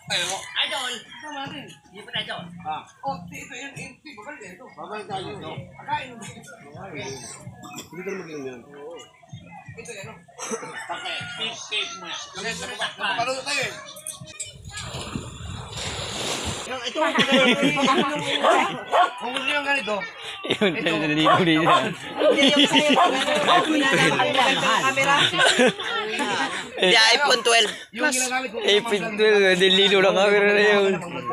Ayo, idol. Sama natin. Hindi pa tayo. Oh, ito yun. Babalik ito. Babalik tayo. Akain mo. Hindi ka maging yan. Ito yan. Pakai. Cake mo yan. Papaluto tayo eh. Ito. Kung gusto nyo ganito. Yun, nandito din yan. Hindi, iPhone 12 Plus. iPhone 12, nililo na camera na yun.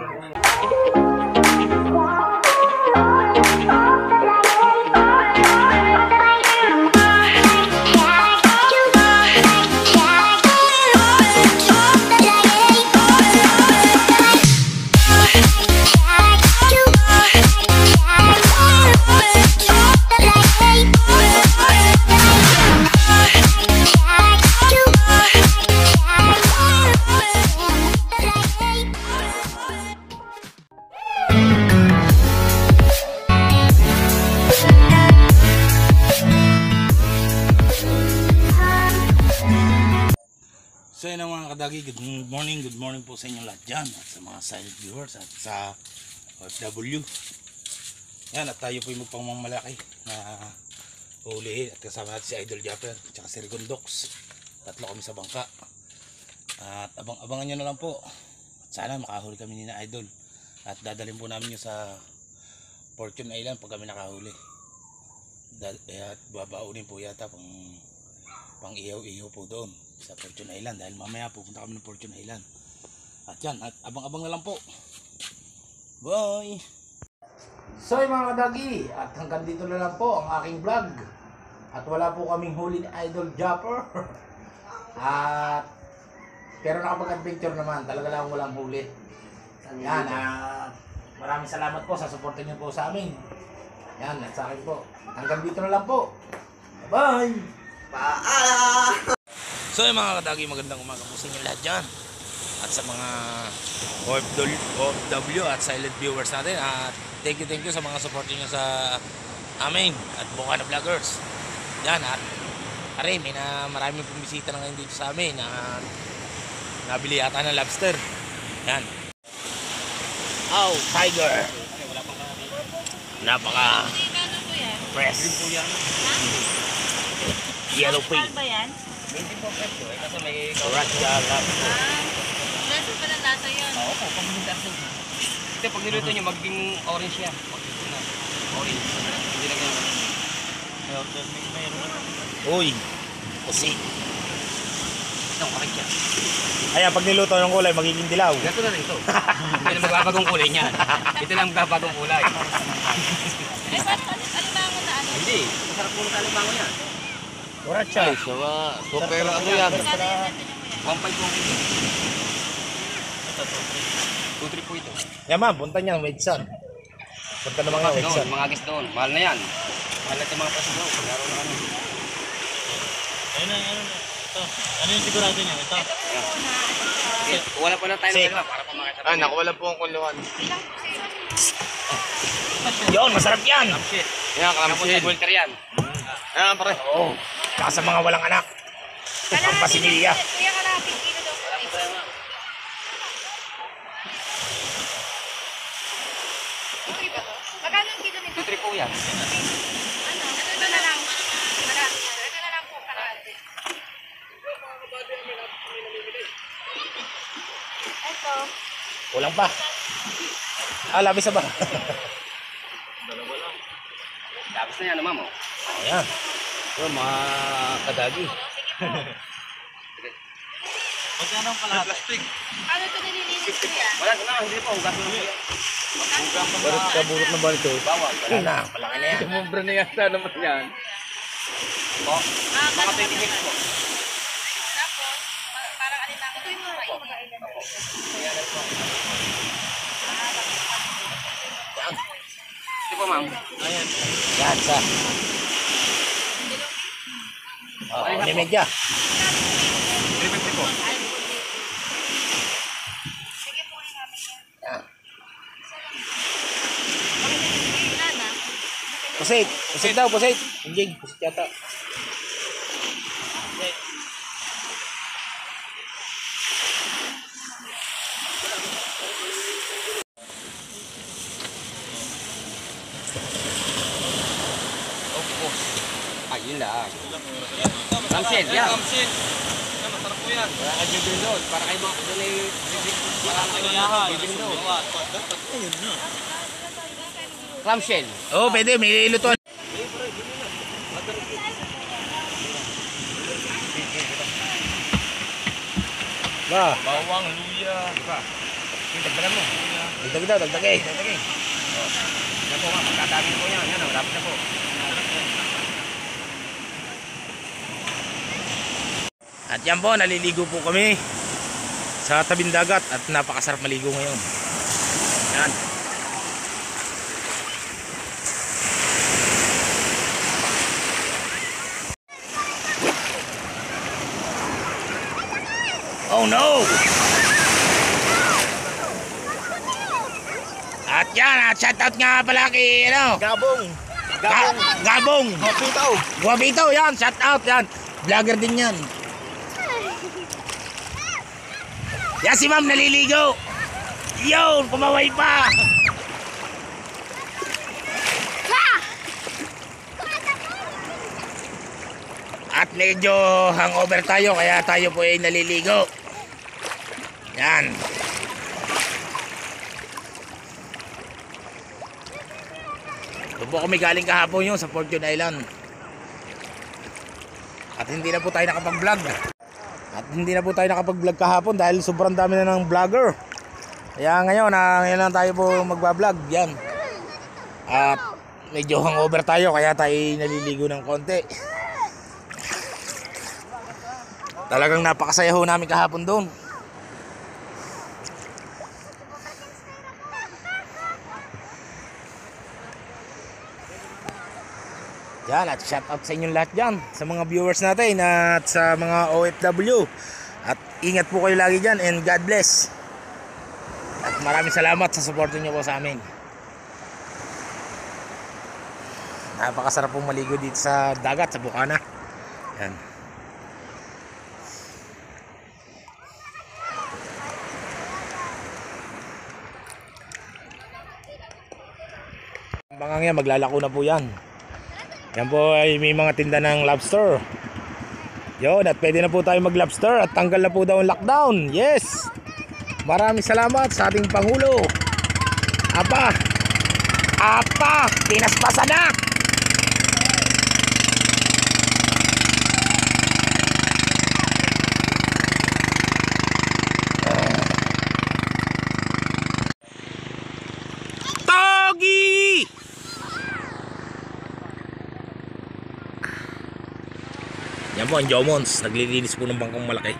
So yun ang mga kadagi, good morning po sa inyo lahat dyan at sa mga silent viewers at sa OFW. Yan, at tayo po yung magpangmalaki na ulihin at kasama natin si Idol Japper at si Rigondox. Tatlo kami sa bangka at abangan nyo na lang po at sana makahuli kami ni na Idol at dadalhin po namin nyo sa Fortune Island pag kami nakahuli at babaunin po yata pang ihaw-ihaw po doon sa Fortune Island dahil mamaya pupunta kami ng Fortune Island. At yan, at abang-abang na lang po. Bye! So yung mga kadagi, at hanggang dito na lang po ang aking vlog. At wala po kaming huli ni Idol Japper. At pero nakapag-adventure naman, talaga lang walang huli. Yan, maraming salamat po sa suporta niyo po sa amin. Yan, at sa akin po. Hanggang dito na lang po. Bye! Paalam! So yung mga kadagi, magandang umaga po sa inyo lahat dyan. At sa mga OFW at silent viewers natin. At thank you sa mga support nyo sa amin at Bukana Vloggers. Yan, at aray, maraming pumisita na ngayon dito sa amin. At nabili yata ng lobster. Yan. Oh, tiger. Napaka fresh. Yellow pink. Hindi po peso eh, kasi may Raja lobster. Lasa pa ng lasa yun. Oo po, pag niluto. Kasi pag niluto nyo, magiging orange siya. Orange. Hindi na ganyan. Uy, kasi. Ito, makik yan. Ayan, pag niluto ng kulay, magiging dilaw. Gato na rin ito. Hindi na magbabagong kulay niyan. Ito lang magbabagong kulay. Eh, parang alimango na ano? Hindi, masarap po sa alimango yan. Raja. Super ano yan? 1.5 po. 2.3 po ito. Yan ma'am, punta niyan, Wedson. Punta naman nga, Wedson. Doon, mga guest doon. Mahal na yan. Mahal na yung mga presyo doon. Laro na kami. Ayun na. Ito. Ano yung sigurado niyo? Ito. Wala pa na tayo ng dalawa para pa makita. Ah, naku, wala po ang kulungan. Yun, masarap yan. Shit. Yan, Kapos sa Walter yan. Ayan, pare. Oo. Saka sa mga walang anak. Ang pasimilya. Kuya, kalapit kilo daw po. Okay ba to? Magkano ang kilo nito? 2.3 po yan. Ano? Ito na lang. Ito na lang po, kalahati. Ito. Kulang pa. Labis na ba? Tapos na yan, ma'am. Ayan. Yung mga kadagi. Magkano ang kalahati? Plastic. Ano ito nililinis kuya? Wala na, hindi po. Hugas na yan. Barot ka, burot na ba ito? Bawal. Yun na, malaki na yan. Sumubra na yata naman yan. Po, mga 20 hits po. Tapos, parang alimango. Ito yung mga kainan. Ito po, ma'am. Yan, sa. Oo, medya. 350 po. Sige po yung namin yan. Yan. Nana. Pusit. Pusit daw, pusit. Hindi, pusit yata. Yun lang. Ramsel, yan. Kamsin. Masarap po yan. Para kay Bibindol. Para kay mga kudali. Para kay Bibindol. Ramsel. Oo, pwede. May lutuan. Ba? Bawang, luya. Dagdagan mo. Dagdag daw, dagdagin. Yan po nga, magkadami po yan. Yan, malapit na po. At yan po, naliligo po kami sa tabing dagat at napakasarap maligo ngayon. Yan. Oh no! At yan, at shoutout nga pala kay ano? Gabong. Gabong! Mapitaw. Guwabito, yan, shoutout yan. Vlogger din yan. Yan si ma'am naliligo. Yun, pumaway pa. At medyo hangover tayo kaya tayo po ay naliligo. Yan. Doon po kami galing kahapon yun sa Fortune Island. At hindi na po tayo nakapag-vlog. At hindi na po tayo nakapag-vlog kahapon dahil sobrang dami na ng vlogger. Kaya ngayon lang tayo po magbablog. Yan. At medyo hangover tayo kaya tayo naliligo ng konti. Talagang napakasaya ho namin kahapon doon. Yan, at shout out sa inyong lahat dyan, sa mga viewers natin at sa mga OFW. At ingat po kayo lagi dyan and God bless. At maraming salamat sa support niyo po sa amin. Napakasarap pong maligo dito sa dagat, sa Bukana. Yan. Bangang yan, maglalako na po yan. Yan po ay may mga tinda ng lobster. Yun, at pwede na po tayo mag lobster at tanggal na po daw ang lockdown. Yes! Maraming salamat sa ating Pangulo. Apa! Apa! Pinaspasan na! Togi! Yan po ang Jomons, naglilinis po ng bangkong malaki.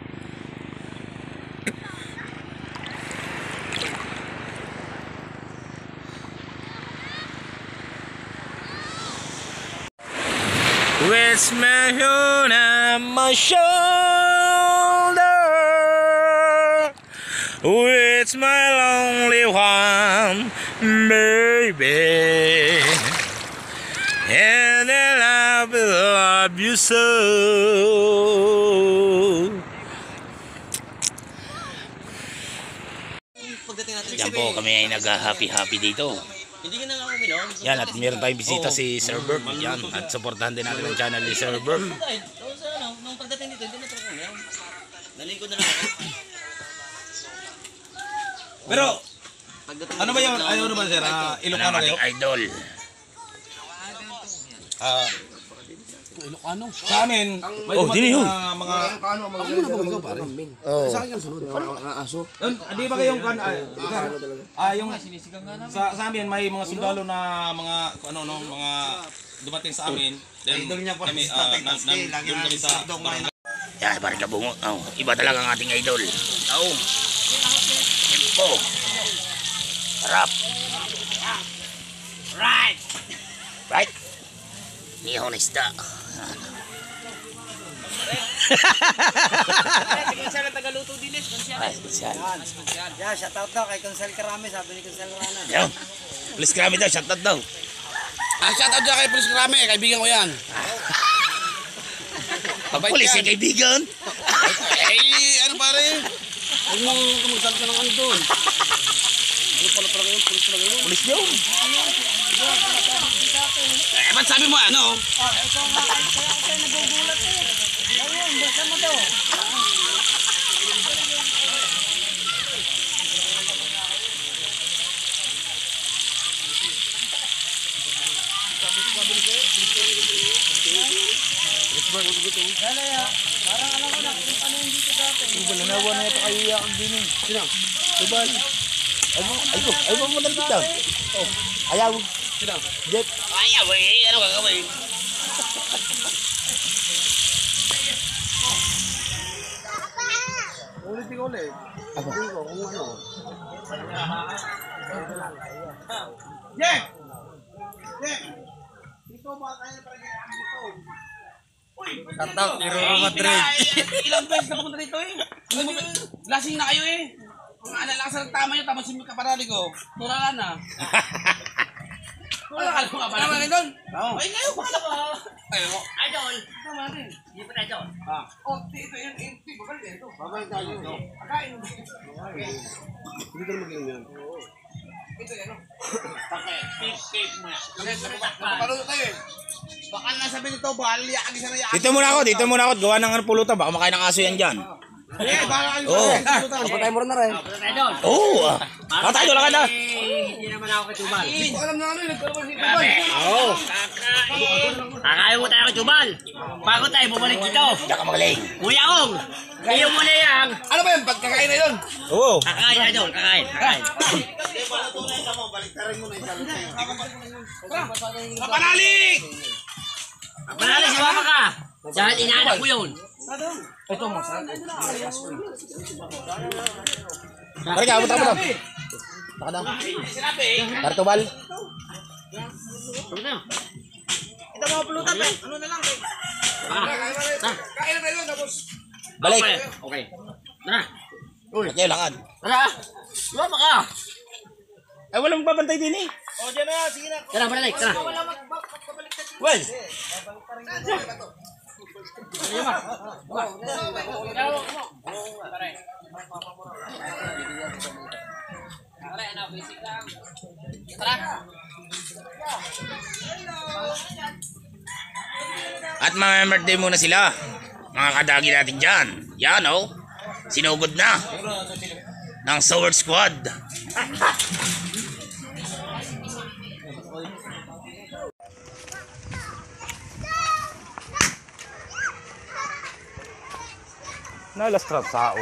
With my hand on my shoulder, with my lonely one, baby. And then I will love you so. Yan po kami ay nag-happy dito. Hindi ka na nga uminom. Yan, at meron tayong bisita si Sir Bert. Yan, at supportahan din natin ang channel ni Sir Bert. Nung pagdating dito, hindi na ito uminom. Naligo na lang ako. Pero, ano ba yun? Ano naman sir? Ilocano kayo? Ating idol. Ilocano? Sa amin, may Oh, dili yun. mga... Oh. Hindi ba kayong kan yung sa amin may mga sundalo na mga ano no mga dumating sa amin. Then idol niya po kami doon kami sa barangay. Yan, parang kabungo. Oh, iba talaga ang ating idol. Oh. Tempo. Harap. Right. Right. Nihon isda. Konsel ang tagaluto dilis. Ay, special. Yeah, shout out daw kay Konsel Karame, sabi ni Konsel Rana. Yan. Please kami daw, shoutout daw. Shout out dyan kay Police Krame, kaibigan ko yan. Pag pulis ay kaibigan. Ano pare? Huwag mo magsalita ng ano doon. Ano pala kayo? Pulis pala kayo? Pulis yun. Ba't sabi mo ano? Ikaw nga kaya ako sa'yo nagugulat eh. Ayun, basta mo to. Parang alam ko na kung ano yung dito dati. Balanawa na ito kayo iyakan din eh. Sino? Tubal. Ay mo nalipit lang. Oh. Ayaw. Sino? Jet. Ayaw eh. Ano gagawin? Ulitin ko ulit. Ulitin ko kung ano. Jack! Jack! Dito ba kaya pag-iaan dito? Shoutout ni Roro Madrid. Ilang beses na pumunta dito eh. Lasing na kayo eh. Kung alala ka sa tama nyo, tapos yung kaparali ko. Tulalan na. Tulalan mo ka pa naman doon. Ay ngayon, pakala ba? Idol. Tama rin. Hindi pa tayo. Oh, dito yun. Babalik ito. Babalik tayo. Akain mo. Hindi ka na mag-inom yan. Ito yan o. Tip mo yan. Napapalunod tayo eh. Baka nasabi nito, bali ang isa na yan. Dito muna ako. Gawa ng pulutan. Baka makain ng aso yan dyan. Eh, baka kayo. Oo. Patay mo na rin. Oo. Patay doon lang na. Hindi naman ako kay Tubal. Hindi ko alam na ano. Nagkaroon si Tubal. Oo. Kakain mo tayo kay Tubal. Bago tayo bumalik dito. Diyan ka magaling. Kuya Ong, iyo mo na yan. Ano ba yun? Pagkakain na yun? Oo. Kakain na doon, kakain. Kapanalik! Panalo si Mama ka. Dahil inaanak mo yun. Ito mo. Mari ka, abot lang. Nakadang. Para tubal. Ito mga pulutan pa. Ano na lang? Kain na tayo tapos. Balik. Okay. Tara. At kayo lakad. Tara. Mama ka. Ay, walang babantay din eh. Tara, balik. Tara. Well. At mamembirthday muna sila. Mga kadagi natin dyan. Yan oh. Sinugod na. Ng Sword Squad. Nalastrat sao.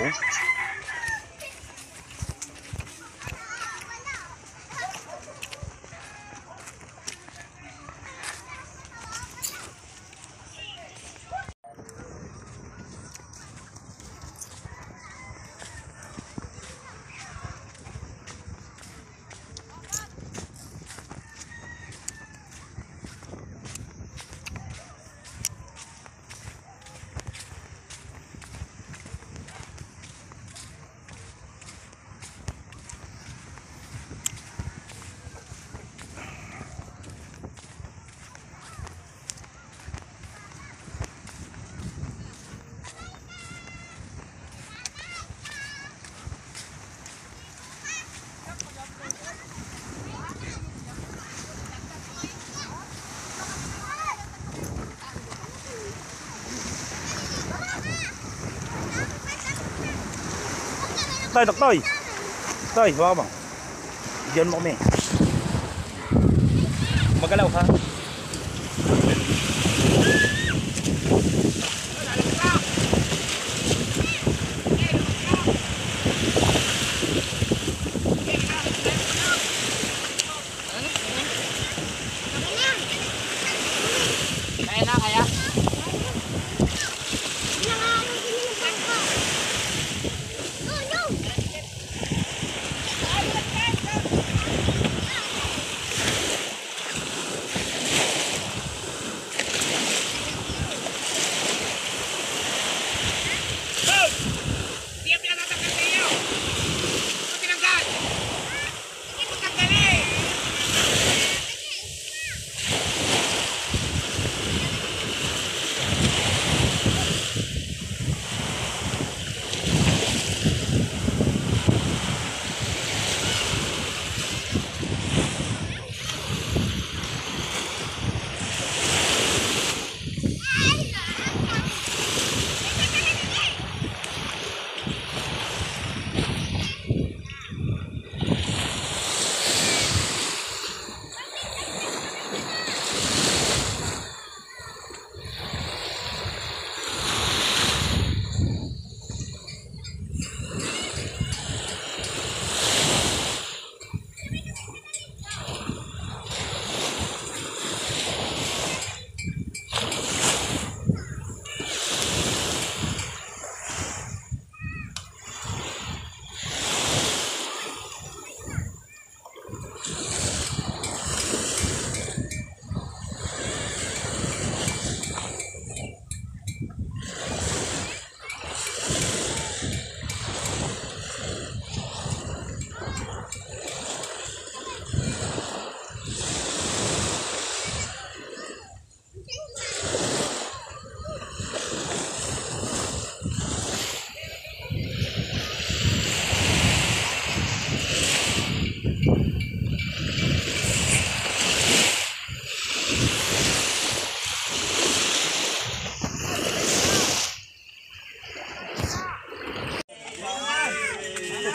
Toy, Toy. Toy, bawa bang. Diyan mo kami. Magalaw ha. Kaya na, kaya.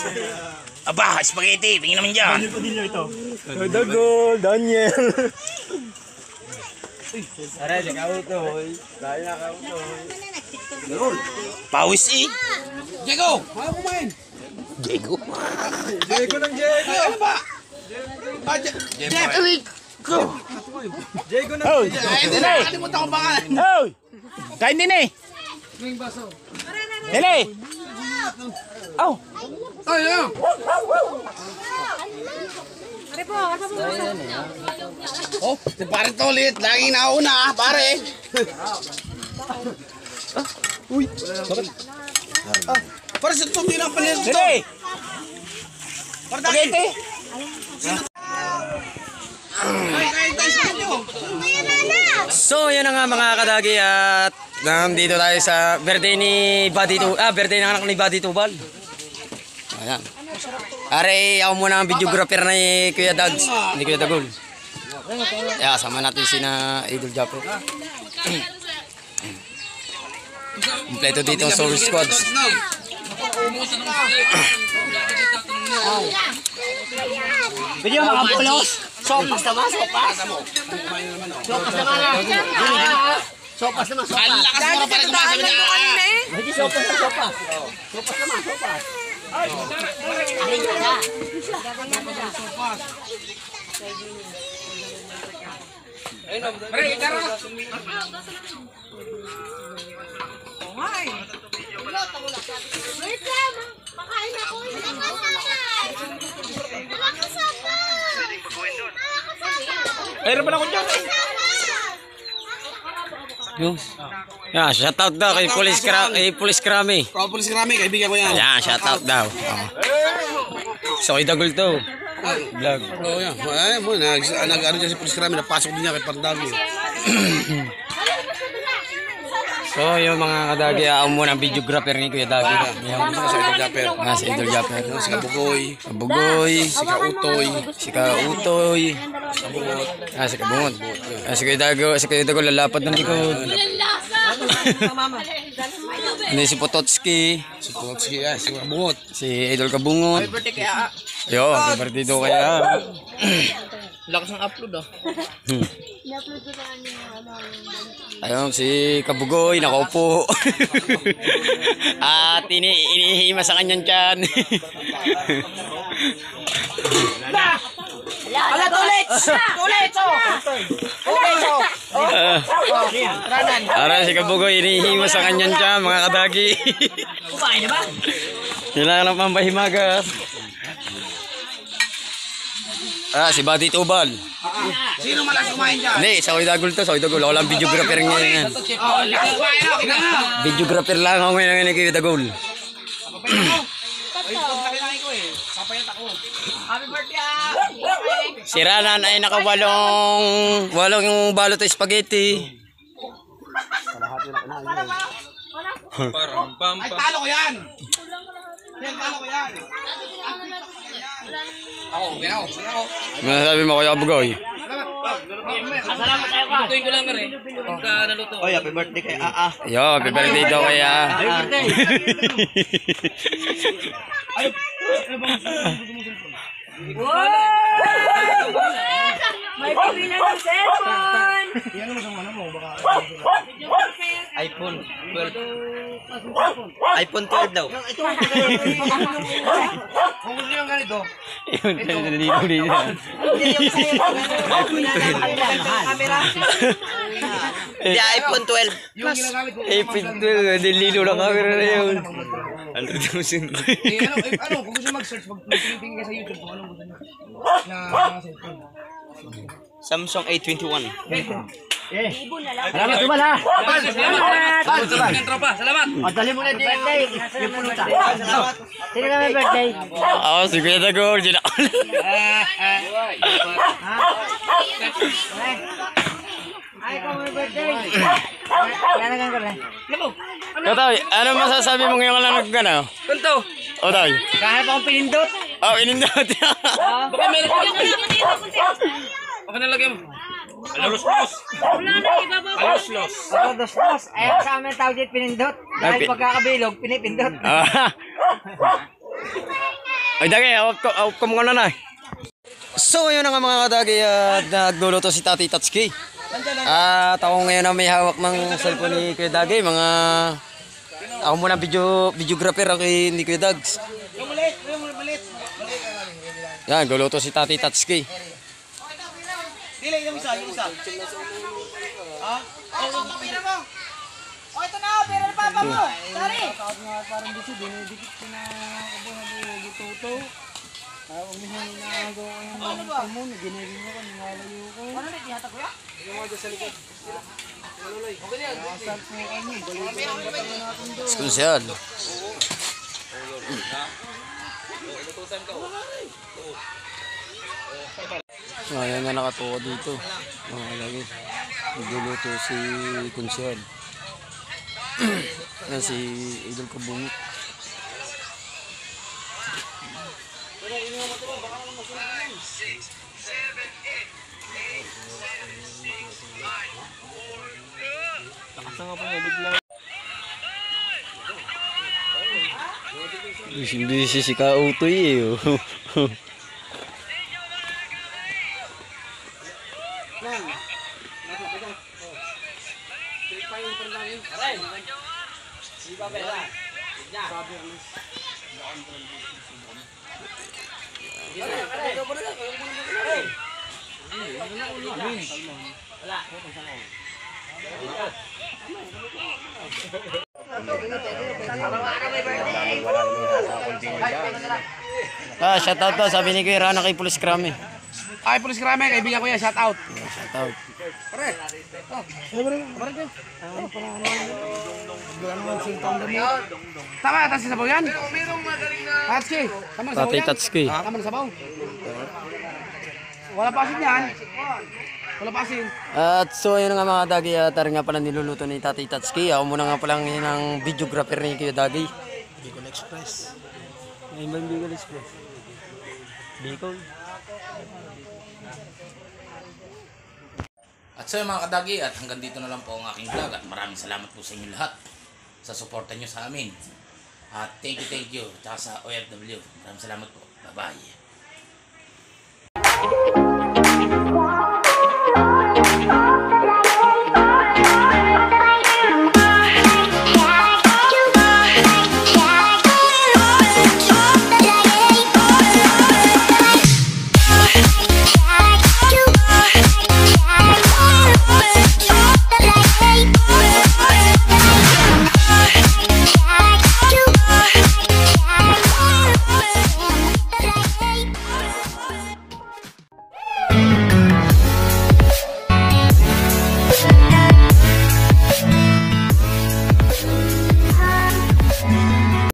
Aba, spaghetti. Tingin naman dyan. Dagol, Daniel. Pawis eh. Diego! Ayaw kumain! Diego. Diego ng Diego. Ano ba? Diego ng Hoy! Nakalimutan ko baka. Hoy! Kain din eh. Dili! Oh! Ay, ano? Oh, si pare to ulit. Laging nauna, pare. Uy. Pare sa tumi ng palir to. Dili! Spaghetti! So, yun na nga mga kadagi at nandito tayo sa birthday ni birthday ng anak ni Buddy Tubal. Ayan. Are, ako muna ang videographer na ni Kuya Dags, hindi Kuya Dagol. Yeah, sama natin si na Idol Japper. Kompleto dito ang Soul Squads. Video mga pulos. Sopas naman, sopas. Sopas naman. Sopas naman, sopas. Ang lakas mo na pare kumasabi na. Hindi sopas na sopas. Sopas naman, sopas. Pare, ikara. Wait lang, makain ako. Hindi ka kasama. Mayroon pa na ko dyan. Yung. Yeah, shout out daw kay Police Krami. Kung pulis karami, kaibigan ko yan. Yeah, shout out daw. So, idagol to. Vlog. Oo yan. Ay, mo, nag-ano dyan si pulis karami, napasok din niya kay Pardagi. So, yung mga kadagi, ako muna ang videographer ni Kuya Dagi. Yan, sa Idol Japper. Si Idol Japper. Si Kabugoy. Kabugoy. Si Kautoy. Si Kautoy. Si Kabungot. Si Kuya Dago, lalapad ng likod. Hindi si Pototski. Si Pototski, si Kabungot. Si Idol Kabungot. Yo, happy birthday daw kaya. Lakas ng upload ah. Ayun, si Kabugoy, nakaupo. At inihima sa kanyang tiyan. Ala, tulits! Tulits! Ara si Kabugoy, inihima sa kanyang tiyan, mga kadagi. Kumain na ba? Kailangan ng pambahimagas. Si Buddy Tubal. Sino malas kumain dyan? Hindi, sa Idagol to, sa Idagol. Ako lang videographer ngayon. Videographer lang ako ngayon ni Kuya Dagol. Si Ranan ay walong yung balot ng spaghetti. Ay, talo ko yan! Talo ko yan! Ako, ginaw. Masasabi mo Kuya Kabugoy? Salamat tayo ka. Lutuin ko lang rin. Pagka naluto. Oy, happy birthday kay Aa. Yo, happy birthday daw kaya. Happy birthday. May pamilya ng cellphone. Yan naman sa mga mo, baka iPhone 12. iPhone 12 daw. kung gusto nyo ganito, Yun, dito. hindi yung sa'yo. Camera. Hindi, iPhone 12. Yung ginagamit ko. iPhone 12, nililo na camera na yun. Ano, kung gusto mag-search, magtingin ka sa YouTube kung anong gusto nyo. Na cellphone. Samsung A21. Salamat, Tubal ha! Salamat! Tropa, salamat. Dali mo na din yung pulutan. Salamat. Sino na may birthday? Ako, si Kuya Dagol. Ay, kung may birthday. Lalagan ko lang. Otoy, ano masasabi mo ngayon ka lang nagkana? Kanto. Otoy. Kahit akong pinindot. Oh, inindot. Baka meron ka. Baka nalagyan mo. Alos-los. Alos-los. Ako dos-dos. Ay, sa amin tawag dito pinindot. Dahil pagkakabilog, pinipindot. Ay, dagi, out ko muna na. So, yun na nga mga kadagi at nagluluto si Tati Tatsuki. At ako ngayon na may hawak ng cellphone ni Kuya Dagi. Ako muna videographer ako ni Kuya Dags. Yan, gluluto si Tati Tatsuki. Dili, yung isa. Ha? O, ito na, pero na papa mo. Sorry. Parang dito, dinidikit ko na kabuhan dito. Umihan na ako ang pulmon, ginigin mo ko, nangalayo ko. Ano na, tiyata ko ya? Yung mga dyan sa likod. Okay na yan. Asal po kami, balikan ang batang natin doon. Eskusyal. Ayan na nakatuwa dito. Lagi. Nagluluto si Kunsyal. Yan si Idol Kabungit. Busy si Kautoy eh. Shout out to, sabi ni Kuya Rana kay Police Crime. Ay, Police Crime, kaibigan ko yan, shout out. Shout out. Tama, atas sa sabaw yan? Tatsuki, tama sa sabaw Tati yan? Tatsuki. Tama sa sabaw. Wala pa asin yan. Wala pa asin. At so yun nga mga Dagi, tara nga pala niluluto ni Tati Tatsuki. Ako muna nga palang yun ang videographer ni Kuya Dagi. Bicol Express. Ay, ba yung Bicol Express? Bicol? At so mga kadagi, at hanggang dito na lang po ang aking vlog at maraming salamat po sa inyo lahat sa suporta nyo sa amin. At thank you. Tsaka sa OFW. Maraming salamat po. Bye-bye.